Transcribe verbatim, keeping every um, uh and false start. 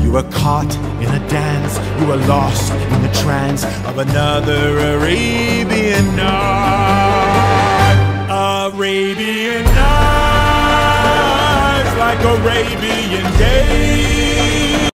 You were caught in a dance, you were lost in the trance of another Arabian night. Arabian nights, like Arabian days.